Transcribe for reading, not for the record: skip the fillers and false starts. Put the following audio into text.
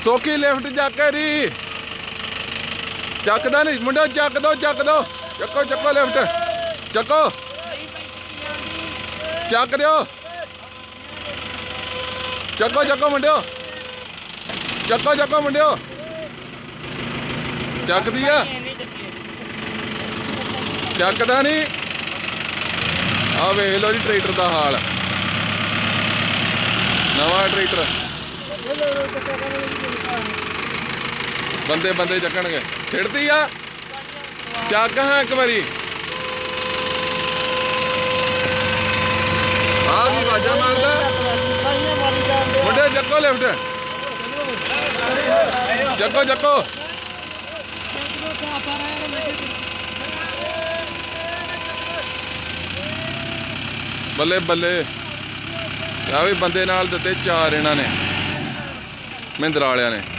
ਸੋਖੀ lift ਚੱਕ ਰੀ ਚੱਕਦਾ ਨਹੀਂ ਮੁੰਡਾ ਚੱਕ ਦੋ ਚੱਕੋ ਚੱਕੋ ਲਿਫਟ ਚੱਕੋ ਚੱਕ ਦਿਓ ਚੱਕੋ ਮੁੰਡਿਓ ਚੱਕੋ ਮੁੰਡਿਓ ਚੱਕਦੀ ਆ ਚੱਕਦਾ ਨਹੀਂ ਆ ਵੇਖ ਲਓ ਜੀ ਟਰੈਕਟਰ ਦਾ ਹਾਲ ਨਵਾਂ ਟਰੈਕਟਰ ਬੰਦੇ ਚੱਕਣਗੇ ਛਿੜਦੀ ਆ ਚੱਕ ਹਾਂ ਇੱਕ ਵਾਰੀ ਆ ਵੀ ਵਾਜਾ ਮਾਰਦਾ ਮੁੰਡੇ ਚੱਕੋ ਲਿਫਟ ਚੱਕੋ ਬੱਲੇ ਆ ਵੀ ਬੰਦੇ ਨਾਲ ਦਿੱਤੇ 4 ਇਹਨਾਂ ਨੇ ਮਹਿੰਦਰਾ ਵਾਲਿਆਂ ਨੇ।